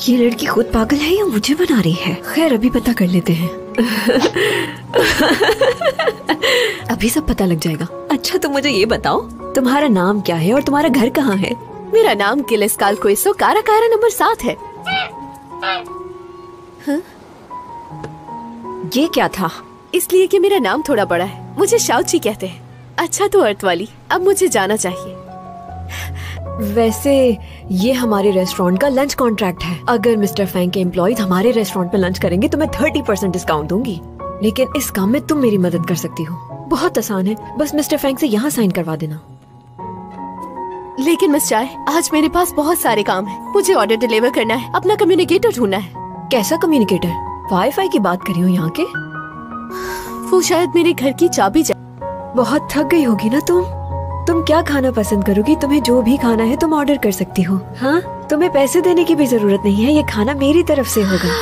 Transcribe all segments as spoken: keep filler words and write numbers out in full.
ये लड़की खुद पागल है या मुझे बना रही है? खैर अभी पता कर लेते हैं। अभी सब पता लग जाएगा। अच्छा तो मुझे ये बताओ, तुम्हारा नाम क्या है और तुम्हारा घर कहाँ है? मेरा नाम किलेस्काल कोइसो कारा कारा नंबर सात है। हा? ये क्या था? इसलिए कि मेरा नाम थोड़ा बड़ा है, मुझे शाओची कहते हैं। अच्छा तो अर्थ वाली, अब मुझे जाना चाहिए। वैसे ये हमारे रेस्टोरेंट का लंच कॉन्ट्रैक्ट है। अगर मिस्टर फैंग के एम्प्लॉइज हमारे रेस्टोरेंट में लंच करेंगे तो मैं थर्टी परसेंट डिस्काउंट दूंगी। लेकिन इस काम में तुम मेरी मदद कर सकती हो। बहुत आसान है, बस मिस्टर फैंग से यहाँ साइन करवा देना। लेकिन मिस चाय, आज मेरे पास बहुत सारे काम है। मुझे ऑर्डर डिलीवर करना है, अपना कम्युनिकेटर ढूंढना है। कैसा कम्युनिकेटर? वाईफाई की बात कर रही हो यहाँ के? वो शायद मेरे घर की चाबी। बहुत थक गई होगी ना तुम। तुम क्या खाना पसंद करोगी? तुम्हें जो भी खाना है तुम ऑर्डर कर सकती हो। हाँ, तुम्हें पैसे देने की भी जरूरत नहीं है, ये खाना मेरी तरफ से होगा।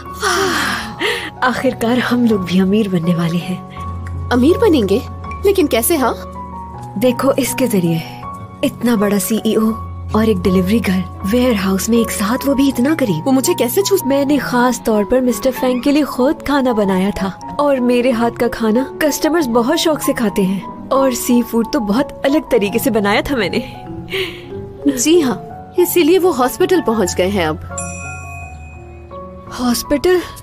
आखिरकार हम लोग भी अमीर बनने वाले हैं। अमीर बनेंगे? लेकिन कैसे? हाँ देखो, इसके जरिए इतना बड़ा सीईओ और एक डिलीवरी घर वेयर हाउस में एक साथ, वो भी इतना करीब। वो मुझे कैसे छू? मैंने खास तौर पर मिस्टर फैंग के लिए खुद खाना बनाया था और मेरे हाथ का खाना कस्टमर्स बहुत शौक से खाते हैं। और सी फूड तो बहुत अलग तरीके से बनाया था मैंने। जी हाँ, इसीलिए वो हॉस्पिटल पहुंच गए हैं अब। हॉस्पिटल?